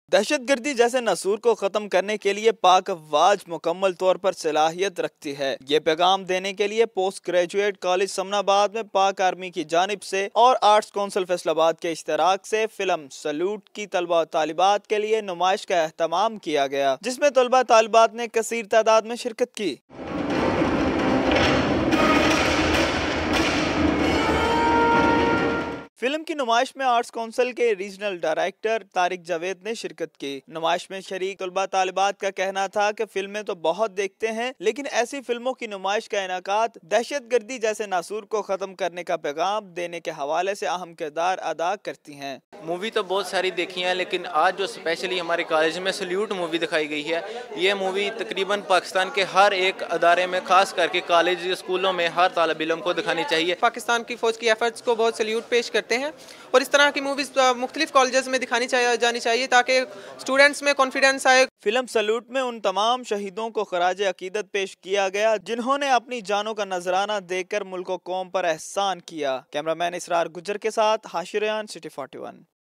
دہشت گردی جیسے ناسور کو ختم کرنے کے لیے پاک افواج مکمل طور پر صلاحیت رکھتی ہے۔ یہ پیغام دینے کے لیے پوسٹ گریجویٹ کالج سمن آباد میں پاک آرمی کی جانب سے اور آرٹس کونسل فیصل آباد کے اشتراک سے فلم سلوٹ کی طلبہ و طالبات کے لیے نمائش کا اہتمام کیا گیا، جس میں طلبہ طالبات نے کثیر تعداد میں شرکت کی۔ فلم کی نمائش میں آرٹس کونسل کے ریجنل ڈائریکٹر طارق جاوید نے شرکت کی۔ نمائش میں شریک طلبہ طالبات کا کہنا تھا کہ فلمیں تو بہت دیکھتے ہیں، لیکن ایسی فلموں کی نمائش کا انعقاد دہشت گردی جیسے ناسور کو ختم کرنے کا پیغام دینے کے حوالے سے اہم کردار ادا کرتی ہیں۔ مووی تو بہت ساری دیکھی ہیں، لیکن آج جو اسپیشلی ہمارے کالج میں سلیوٹ مووی دکھائی گئی ہے، یہ مووی تقریباً پاکستان کے ہر ایک ادارے میں، خاص کر کے کالج اسکولوں میں ہر طالب علم کو دکھانی چاہیے۔ پاکستان کی فوج کی ایفرٹس کو بہت سلیوٹ پیش کرتے ہیں اور اس طرح کی موویز مختلف کالجز میں دکھانی جانی چاہیے تاکہ اسٹوڈنٹس میں کانفیڈنس آئے۔ فلم سلوٹ میں ان تمام شہیدوں کو خراج عقیدت پیش کیا گیا جنہوں نے اپنی جانوں کا نذرانہ دے کر ملک و قوم پر احسان کیا۔ کیمرہ مین اسرار گجر کے ساتھ حاشر ریان، سٹی 41۔